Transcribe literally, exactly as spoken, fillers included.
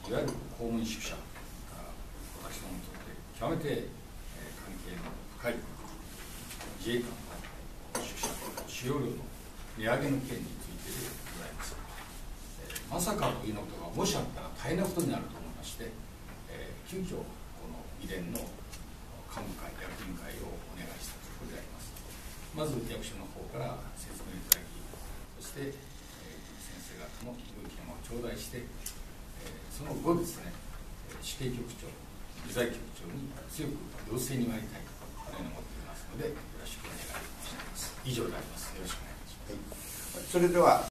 いわゆる公務員宿舎、私どもにとって極めて関係の深い自衛官の宿舎、使用料の値上げの件についてでございます。まさかというようなことがもしあったら大変なことになると思いまして、急遽この議連の幹部会、役員会をお願いしたところであります。まず役所の方から説明いただき、そして、えー、先生方のご意見を頂戴して、えー、その後ですね、主計局長、理財局長に強く要請に参りたいとこのように思っていますので、よろしくお願い申し上げます。以上であります。よろしくお願いします。 それでは